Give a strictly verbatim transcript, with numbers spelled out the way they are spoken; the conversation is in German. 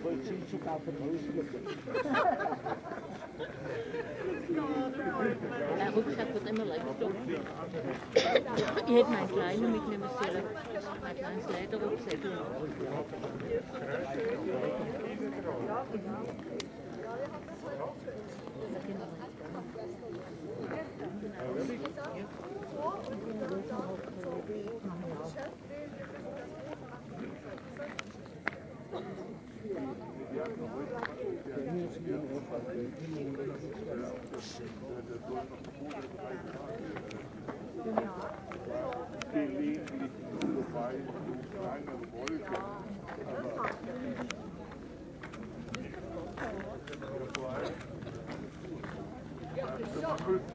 sind sogar vergrößert. Der Rucksack wird immer leicht stopfen. Ich hätte meinen kleinen mitnehmen sollen. Ein kleines Lederrucksack. Gelegentlich vorbei, kleinere Wolken. Aber